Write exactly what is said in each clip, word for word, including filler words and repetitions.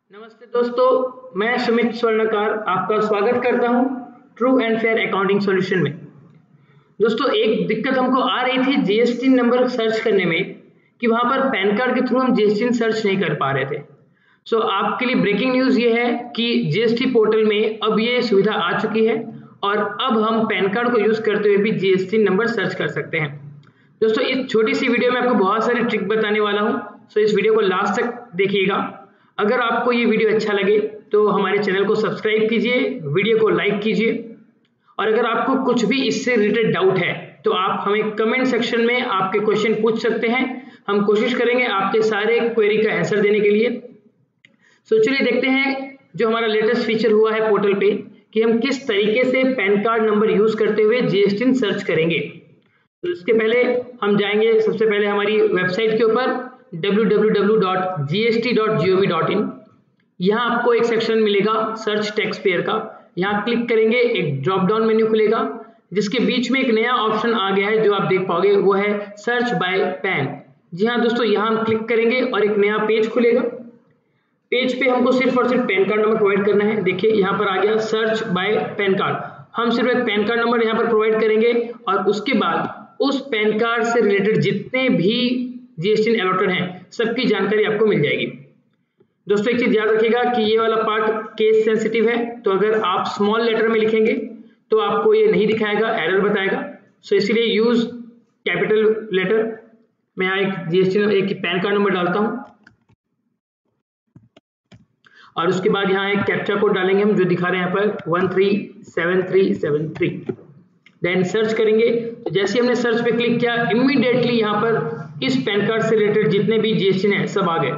नमस्ते दोस्तों, मैं सुमित स्वर्णकार आपका स्वागत करता हूं true and fair accounting solution में। दोस्तों, एक दिक्कत हमको आ रही थी जीएसटी नंबर सर्च करने में कि वहां पर पैन कार्ड के थ्रू हम जीएसटी सर्च नहीं कर पा रहे थे। सो आपके लिए ब्रेकिंग न्यूज़ ये है कि जीएसटी पोर्टल में अब ये सुविधा आ चुकी है और अब हम पैन कार्ड को यूज़ करते हुए भी जीएसटी नंबर सर्च कर सकते हैं। दोस्तों, इस छोटी सी वीडियो में आपको बहुत सारी ट्रिक बताने वाला हूँ, सो इस वीडियो को लास्ट तक देखिएगा। अगर आपको ये वीडियो अच्छा लगे तो हमारे चैनल को सब्सक्राइब कीजिए, वीडियो को लाइक कीजिए और अगर आपको कुछ भी इससे रिलेटेड डाउट है तो आप हमें कमेंट सेक्शन में आपके क्वेश्चन पूछ सकते हैं। हम कोशिश करेंगे आपके सारे क्वेरी का आंसर देने के लिए। सो चलिए देखते हैं जो हमारा लेटेस्ट फीचर हुआ है पोर्टल पे कि हम किस तरीके से पैन कार्ड नंबर यूज करते हुए जीएसटी सर्च करेंगे। तो इसके पहले हम जाएंगे सबसे पहले हमारी वेबसाइट के ऊपर W W W dot G S T dot G O V dot in. यहाँ आपको एक सेक्शन मिलेगा सर्च टैक्स पेयर का। यहाँ क्लिक करेंगे, एक ड्रॉप डाउन मेन्यू खुलेगा जिसके बीच में एक नया ऑप्शन आ गया है जो आप देख पाओगे, वो है सर्च बाय पैन। जी हाँ दोस्तों, यहाँ हम क्लिक करेंगे और एक नया पेज खुलेगा। पेज पे हमको सिर्फ और सिर्फ पैन कार्ड नंबर प्रोवाइड करना है। देखिए यहाँ पर आ गया सर्च बाय पैन कार्ड। हम सिर्फ एक पैन कार्ड नंबर यहाँ पर प्रोवाइड करेंगे और उसके बाद उस पैन कार्ड से रिलेटेड जितने भी जीएसटी अलॉटेड हैं सबकी जानकारी आपको मिल जाएगी। दोस्तों, एक चीज याद रखिएगा कि ये वाला पार्ट केस सेंसिटिव है, तो अगर आप स्मॉल लेटर में लिखेंगे तो आपको ये नहीं दिखाएगा, एरर बताएगा। सो इसलिए यूज कैपिटल लेटर। मैं यहाँ एक जीएसटी एक पैन कार्ड नंबर डालता हूँ और उसके बाद यहाँ एक कैप्चा कोड डालेंगे हम जो दिखा रहे हैं यहाँ पर one three seven three seven three. Then search करेंगे। तो जैसे हमने सर्च पे क्लिक किया, इमीडिएटली यहाँ पर इस पैन कार्ड से रिलेटेड जितने भी जीएसटी हैं सब आ गए।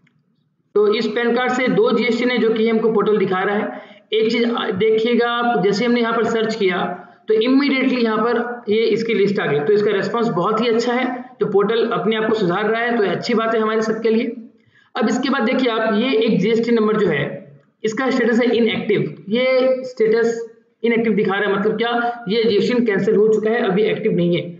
तो इस पैन कार्ड से दो जीएसटी ने जो कि हमको पोर्टल दिखा रहा है। एक चीज देखिएगा आप, जैसे हमने यहाँ पर सर्च किया तो इमीडिएटली यहाँ पर ये इसकी लिस्ट आ गई। तो इसका रेस्पॉन्स बहुत ही अच्छा है, तो पोर्टल अपने आप को सुधार रहा है, तो ये अच्छी बात है हमारे सबके लिए। अब इसके बाद देखिए आप, ये एक जीएसटी नंबर जो है इसका स्टेटस है इनएक्टिव। ये स्टेटस इनएक्टिव दिखा रहा है, मतलब क्या, ये जीएसटी कैंसिल हो चुका है, अभी एक्टिव नहीं है।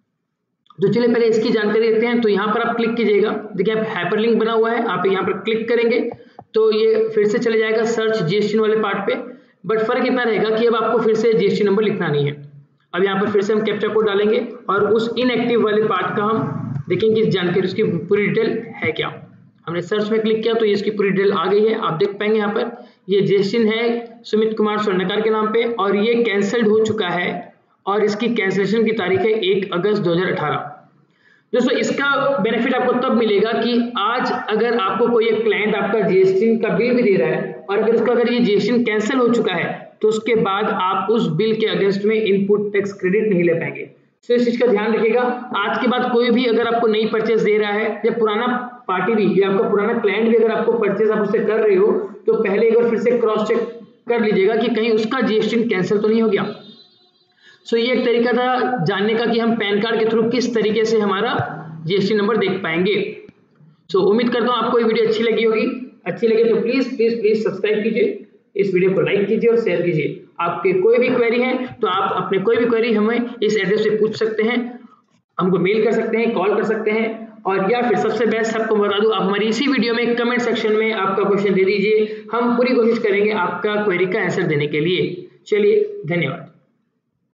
तो चलिए पहले इसकी जानकारी देते हैं। तो यहाँ पर आप क्लिक कीजिएगा, देखिए आप हाइपरलिंक बना हुआ है, आप यहाँ पर क्लिक करेंगे तो ये फिर से चले जाएगा सर्च जीएसटी वाले पार्ट पे। बट फर्क इतना रहेगा कि अब आपको फिर से जीएसटी नंबर लिखना नहीं है। अब यहाँ पर फिर से हम कैप्चा कोड डालेंगे और उस इनएक्टिव वाले पार्ट का हम देखेंगे इस जानकारी उसकी पूरी डिटेल है क्या। हमने सर्च में क्लिक किया तो ये इसकी पूरी डिटेल आ गई है। आप देख पाएंगे यहाँ पर ये जीएसटी है सुमित कुमार स्वर्णकार के नाम पे और ये कैंसल्ड हो चुका है और इसकी कैंसिलेशन की तारीख है एक अगस्त दो हज़ार अठारह। दोस्तों, इसका बेनिफिट आपको तब मिलेगा कि आज अगर आपको कोई एक क्लाइंट आपका जीएसटी का बिल भी दे रहा है और अगर उसका अगर ये जीएसटी कैंसिल हो चुका है तो उसके बाद आप उस बिल के अगेंस्ट में इनपुट टैक्स क्रेडिट नहीं ले पाएंगे। तो इस चीज का ध्यान रखिएगा। आज के बाद कोई भी अगर आपको नई परचेज दे रहा है या पुराना पार्टी भी या आपका पुराना क्लाइंट भी अगर आपको परचेज आप उससे कर रहे हो तो पहले एक बार फिर से क्रॉस चेक कर लीजिएगा कि कहीं उसका जीएसटी कैंसिल तो नहीं हो गया। सो so, ये एक तरीका था जानने का कि हम पैन कार्ड के थ्रू किस तरीके से हमारा जीएसटी नंबर देख पाएंगे। सो so, उम्मीद करता हूँ आपको ये वीडियो अच्छी लगी होगी। अच्छी लगे तो प्लीज प्लीज प्लीज सब्सक्राइब कीजिए, इस वीडियो को लाइक कीजिए और शेयर कीजिए। आपके कोई भी क्वेरी है तो आप अपने कोई भी क्वेरी हमें इस एड्रेस पे पूछ सकते हैं, हमको मेल कर सकते हैं, कॉल कर सकते हैं और या फिर सबसे बेस्ट आपको बता दूं, आप हमारी इसी वीडियो में कमेंट सेक्शन में आपका क्वेश्चन दे दीजिए। हम पूरी कोशिश करेंगे आपका क्वेरी का आंसर देने के लिए। चलिए, धन्यवाद।